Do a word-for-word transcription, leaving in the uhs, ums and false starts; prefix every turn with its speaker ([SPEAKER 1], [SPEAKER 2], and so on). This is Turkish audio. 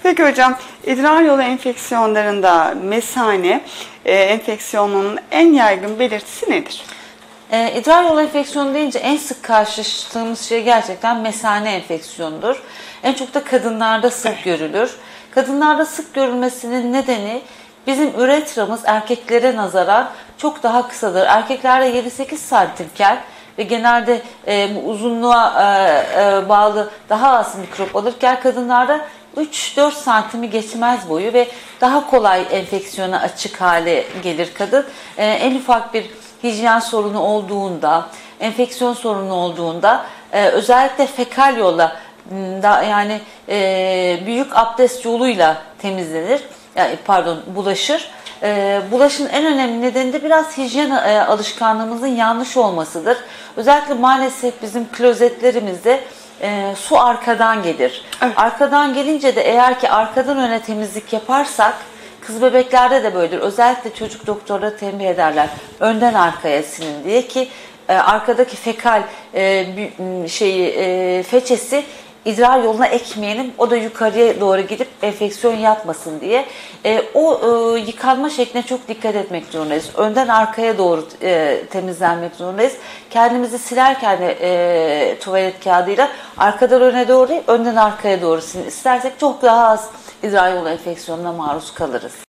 [SPEAKER 1] Peki hocam, idrar yolu enfeksiyonlarında mesane e, enfeksiyonunun en yaygın belirtisi nedir?
[SPEAKER 2] E, idrar yolu enfeksiyonu deyince en sık karşılaştığımız şey gerçekten mesane enfeksiyonudur. En çok da kadınlarda sık
[SPEAKER 1] Evet.
[SPEAKER 2] görülür. Kadınlarda sık görülmesinin nedeni bizim üretramız erkeklere nazaran çok daha kısadır. Erkeklerde yedi sekiz santimken ve genelde e, bu uzunluğa e, e, bağlı daha az mikrop alırken kadınlarda üç dört santimi geçmez boyu ve daha kolay enfeksiyona açık hale gelir kadın. E, en ufak bir hijyen sorunu olduğunda, enfeksiyon sorunu olduğunda e, özellikle fekal yolla da, yani e, büyük abdest yoluyla temizlenir. Yani, pardon bulaşır. E, bulaşın en önemli nedeni de biraz hijyen e, alışkanlığımızın yanlış olmasıdır. Özellikle maalesef bizim klozetlerimizde e, su arkadan gelir.
[SPEAKER 1] Evet.
[SPEAKER 2] Arkadan gelince de eğer ki arkadan öne temizlik yaparsak, kız bebeklerde de böyledir. Özellikle çocuk doktorları tembih ederler. Önden arkaya silin diye ki e, arkadaki fekal e, şeyi e, feçesi idrar yoluna ekmeyelim. O da yukarıya doğru gidip enfeksiyon yapmasın diye. E, o e, yıkanma şekline çok dikkat etmek zorundayız. Önden arkaya doğru e, temizlenmek zorundayız. Kendimizi silerken de e, tuvalet kağıdıyla arkadan öne doğru değil, önden arkaya doğru silin. İstersek çok daha az idrar yolu enfeksiyonuna maruz kalırız.